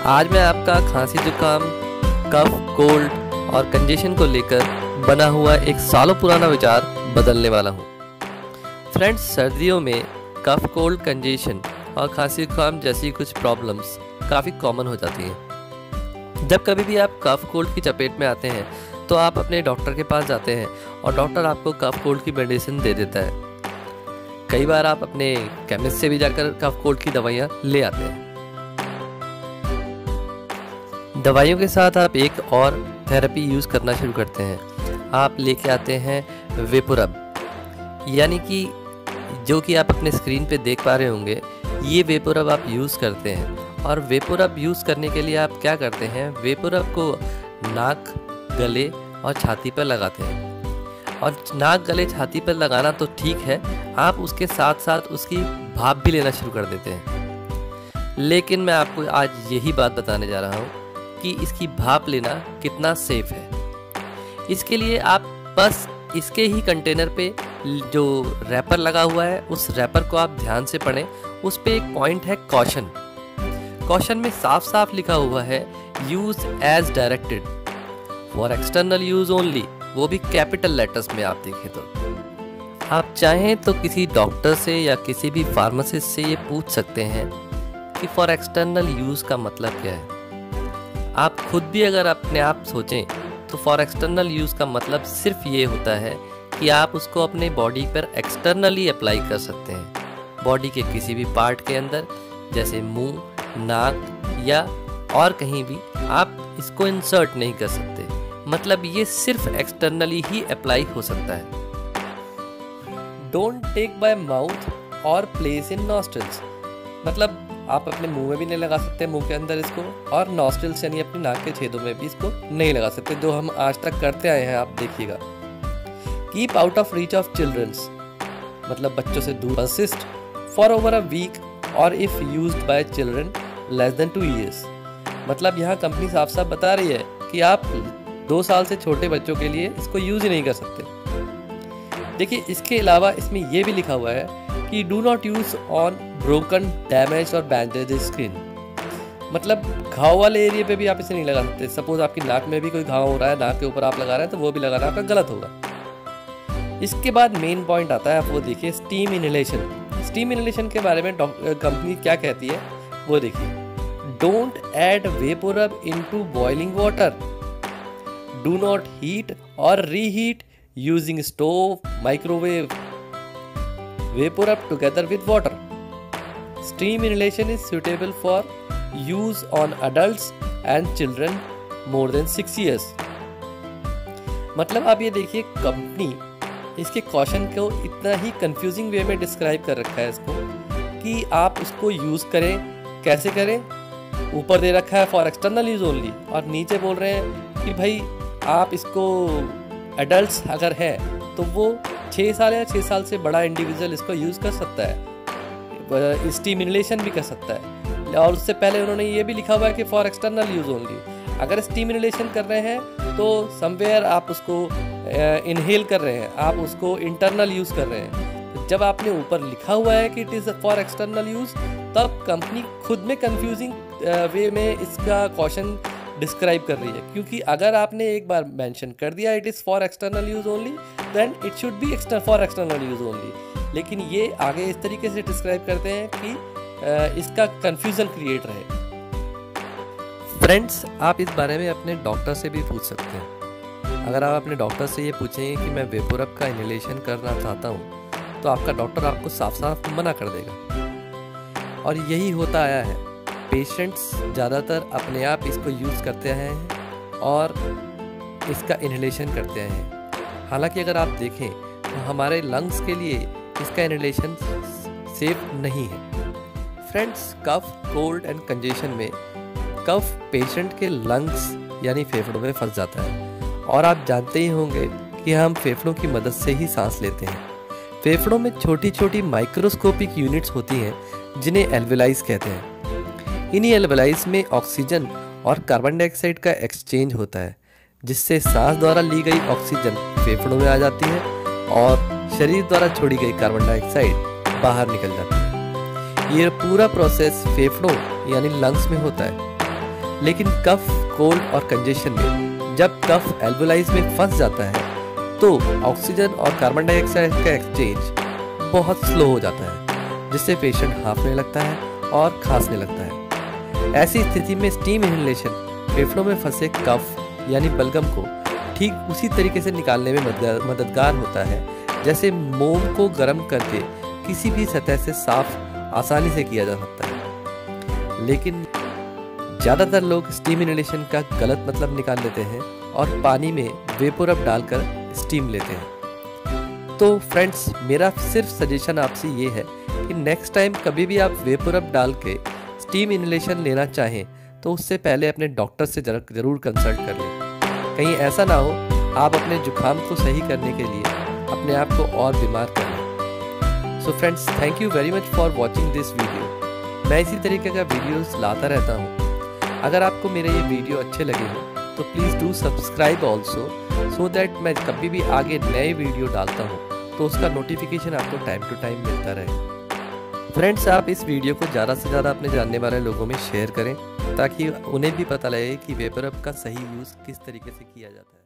आज मैं आपका खांसी जुकाम, कफ, कोल्ड और कंजेशन को लेकर बना हुआ एक सालों पुराना विचार बदलने वाला हूँ। फ्रेंड्स, सर्दियों में कफ, कोल्ड, कंजेशन और खांसी जुकाम जैसी कुछ प्रॉब्लम्स काफ़ी कॉमन हो जाती हैं। जब कभी भी आप कफ कोल्ड की चपेट में आते हैं तो आप अपने डॉक्टर के पास जाते हैं और डॉक्टर आपको कफ कोल्ड की मेडिसिन दे देता है। कई बार आप अपने केमिस्ट से भी जाकर कफ कोल्ड की दवाइयाँ ले आते हैं। दवाइयों के साथ आप एक और थेरेपी यूज़ करना शुरू करते हैं। आप लेके आते हैं वेपोरब, यानी कि जो कि आप अपने स्क्रीन पे देख पा रहे होंगे, ये वेपोरब आप यूज़ करते हैं। और वेपोरब यूज़ करने के लिए आप क्या करते हैं, वेपोरब को नाक, गले और छाती पर लगाते हैं। और नाक, गले, छाती पर लगाना तो ठीक है, आप उसके साथ साथ उसकी भाप भी लेना शुरू कर देते हैं। लेकिन मैं आपको आज यही बात बताने जा रहा हूँ कि इसकी भाप लेना कितना सेफ है। इसके लिए आप बस इसके ही कंटेनर पे जो रैपर लगा हुआ है, उस रैपर को आप ध्यान से पढ़ें। उस पे एक पॉइंट है कॉशन। कॉशन में साफ साफ लिखा हुआ है use as directed for external use only, वो भी कैपिटल लेटर्स में आप देखें तो। आप चाहें तो किसी डॉक्टर से या किसी भी फार्मासिस्ट से ये पूछ सकते हैं कि फॉर एक्सटर्नल यूज का मतलब क्या है। आप खुद भी अगर अपने आप सोचें तो फॉर एक्सटर्नल यूज़ का मतलब सिर्फ ये होता है कि आप उसको अपने बॉडी पर एक्सटर्नली अप्लाई कर सकते हैं। बॉडी के किसी भी पार्ट के अंदर, जैसे मुंह, नाक या और कहीं भी आप इसको इंसर्ट नहीं कर सकते। मतलब ये सिर्फ एक्सटर्नली ही अप्लाई हो सकता है। डोंट टेक बाय माउथ और प्लेस इन नॉस्ट्रल्स, मतलब आप अपने मुंह में भी नहीं लगा सकते, मुंह के अंदर इसको, और नॉस्ट्रल्स यानी अपनी नाक के छेदों में भी इसको नहीं लगा सकते, जो हम आज तक करते आए हैं। आप देखिएगा। Keep out of reach of children's, मतलब बच्चों से दूर। Persist for over a week और if used by children less than 2 years, मतलब यहाँ कंपनी साफ साफ बता रही है कि आप 2 साल से छोटे बच्चों के लिए इसको यूज ही नहीं कर सकते। देखिए, इसके अलावा इसमें यह भी लिखा हुआ है कि do not use on broken, damage और बैंडेज स्किन, मतलब घाव वाले एरिया पे भी आप इसे नहीं लगा सकते। सपोज आपकी नाक में भी कोई घाव हो रहा है, नाक के ऊपर आप लगा रहे हैं, तो वो भी लगाना आपका गलत होगा। इसके बाद मेन पॉइंट आता है, आप वो देखिए, स्टीम इनहेलेशन। स्टीम इनहेलेशन के बारे में कंपनी क्या कहती है वो देखिए। Don't add VapoRub into boiling water, do not heat और reheat using stove, microwave vaporub together with water. Steam inhalation is suitable for use on adults and children more than 6 years. मतलब आप ये देखिए, कंपनी इसके caution को इतना ही confusing वे में describe कर रखा है इसको कि आप उसको यूज़ करें, कैसे करें। ऊपर दे रखा है फॉर एक्सटर्नल यूज ओनली, और नीचे बोल रहे हैं कि भाई आप इसको एडल्ट्स अगर है तो वो 6 साल या 6 साल से बड़ा इंडिविजुअल इसको यूज़ कर सकता है, स्टीम इनहेलेशन भी कर सकता है। और उससे पहले उन्होंने ये भी लिखा हुआ है कि फॉर एक्सटर्नल यूज़ ओनली। अगर स्टीम इनहेलेशन कर रहे हैं तो समवेयर आप उसको इनहेल कर रहे हैं, आप उसको इंटरनल यूज़ कर रहे हैं। तो जब आपने ऊपर लिखा हुआ है कि it is for external use, तब कंपनी खुद में कंफ्यूजिंग वे में इसका कॉशन डिस्क्राइब कर रही है। क्योंकि अगर आपने एक बार मेंशन कर दिया it is for external use only, then it should be for external use only. लेकिन ये आगे इस तरीके से डिस्क्राइब करते हैं कि इसका कंफ्यूजन क्रिएट रहे। फ्रेंड्स, आप इस बारे में अपने डॉक्टर से भी पूछ सकते हैं। अगर आप अपने डॉक्टर से ये पूछेंगे कि मैं वेपोरब का इनहेलेशन करना चाहता हूँ, तो आपका डॉक्टर आपको साफ साफ मना कर देगा। और यही होता आया है। पेशेंट्स ज़्यादातर अपने आप इसको यूज़ करते हैं और इसका इनहेलेशन करते हैं। हालांकि अगर आप देखें तो हमारे लंग्स के लिए इसका इनहेलेशन सेफ नहीं है। Friends, cough, cold and congestion में कफ पेशेंट के लंग्स यानी फेफड़ों में फंस जाता है। और आप जानते ही होंगे कि हम फेफड़ों की मदद से ही सांस लेते हैं। फेफड़ों में छोटी छोटी माइक्रोस्कोपिक यूनिट्स होती हैं जिन्हें एल्वेलाइज कहते हैं। इन्हीं एल्वेलाइज में ऑक्सीजन और कार्बन डाइऑक्साइड का एक्सचेंज होता है, जिससे सांस द्वारा ली गई ऑक्सीजन फेफड़ों में आ जाती है और शरीर द्वारा छोड़ी गई कार्बन डाइऑक्साइड बाहर निकल जाती है। ये पूरा प्रोसेस फेफड़ों यानी लंग्स में होता है। लेकिन कफ, कोल्ड और कंजेशन में जब कफ एल्वोलाइज में फंस जाता है तो ऑक्सीजन और कार्बन डाइऑक्साइड का एक्सचेंज बहुत स्लो हो जाता है, जिससे पेशेंट हांफने लगता है और खांसने लगता है। ऐसी स्थिति में स्टीम इनहेलेशन फेफड़ों में फंसे कफ यानी बलगम को ठीक उसी तरीके से निकालने में मददगार होता है जैसे मोम को गर्म करके किसी भी सतह से साफ आसानी से किया जा सकता है। लेकिन ज़्यादातर लोग स्टीम इनहेलेशन का गलत मतलब निकाल लेते हैं और पानी में वेपोरब डालकर स्टीम लेते हैं। तो फ्रेंड्स, मेरा सिर्फ सजेशन आपसे ये है कि नेक्स्ट टाइम कभी भी आप वेपोरब डाल के स्टीम इनहेलेशन लेना चाहें तो उससे पहले अपने डॉक्टर से ज़रूर कंसल्ट कर लें। कहीं ऐसा ना हो आप अपने जुकाम को सही करने के लिए अपने आप को और बीमार कर लें। So friends, thank you very much for watching this video. मैं इसी तरीके का वीडियोस लाता रहता हूँ। अगर आपको मेरे ये वीडियो अच्छे लगे हो तो please do subscribe also, so that मैं कभी भी आगे नए वीडियो डालता हूँ तो उसका नोटिफिकेशन आपको टाइम टू टाइम मिलता रहे। फ्रेंड्स, आप इस वीडियो को ज़्यादा से ज़्यादा अपने जानने वाले लोगों में शेयर करें ताकि उन्हें भी पता लगे कि वेपोरब का सही यूज़ किस तरीके से किया जाता है।